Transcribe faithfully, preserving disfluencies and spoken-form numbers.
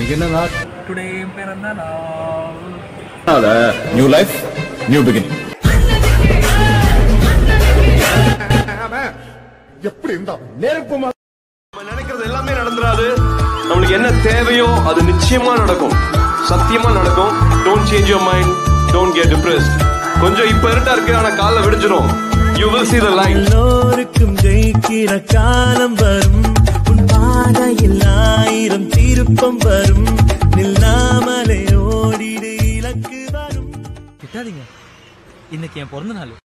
இன்னைக்கு என்ன நாள்? டுடே பிறந்த நாள். New life new beginning. எப்படி இருந்தா நெருப்பு நம்ம நினைக்கிறது எல்லாமே நடந்துராது. நம்மளுக்கு என்ன தேவையோ அது நிச்சயமா நடக்கும், சத்தியமா நடக்கும். Don't change your mind, don't get depressed. கொஞ்சம் இப்ப இருட்டா இருக்கு, ஆனா காலைல விடிஞ்சிரும். You will see the light. எல்லோருக்கும் ஜெயிக்கிற காலம் வரும், உன் பாதையில் ஆயிரம் திருப்பம் வரும், நில்லாமலே ஓடிடு இலக்கு வரும். திட்டாதீங்க, இன்னைக்கு என் பிறந்த நாள்.